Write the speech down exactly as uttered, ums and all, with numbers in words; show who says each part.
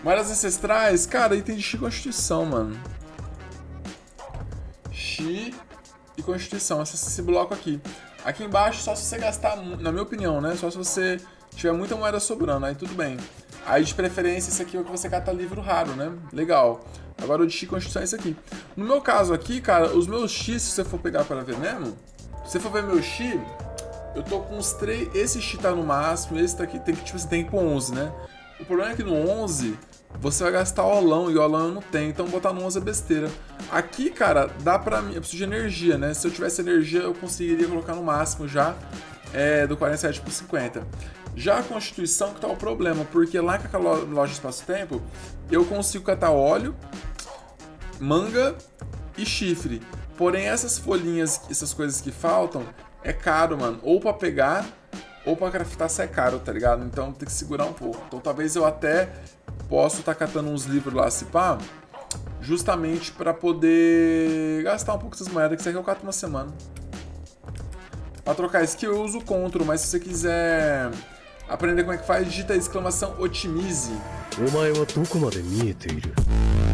Speaker 1: Moedas ancestrais, cara, item de Chi e Constituição, mano. Chi e Constituição, esse, esse bloco aqui. Aqui embaixo, só se você gastar, na minha opinião, né? Só se você tiver muita moeda sobrando, aí tudo bem. Aí, de preferência, esse aqui é o que você cata livro raro, né? Legal. Agora o de Chi e Constituição é esse aqui. No meu caso aqui, cara, os meus Chi, se você for pegar para ver mesmo, se você for ver meu Chi, eu tô com uns três... Esse Chi tá no máximo, esse daqui tem que, tipo, você tem que ir pro onze, né? O problema é que no onze... você vai gastar olão, e olão eu não tenho, então botar no onze é besteira. Aqui, cara, dá pra mim, eu preciso de energia, né? Se eu tivesse energia, eu conseguiria colocar no máximo já, é, do quarenta e sete por cinquenta. Já a Constituição que tá o problema, porque lá com aquela loja espaço-tempo, eu consigo catar óleo, manga e chifre. Porém, essas folhinhas, essas coisas que faltam, é caro, mano. Ou pra pegar, ou pra craftar sai caro, tá ligado? Então tem que segurar um pouco. Então talvez eu até... posso estar tá catando uns livros lá, se pá, justamente para poder gastar um pouco dessas moedas, que isso aqui eu cato uma semana. Para trocar skill eu uso o Ctrl, mas se você quiser aprender como é que faz, digita a exclamação Otimize.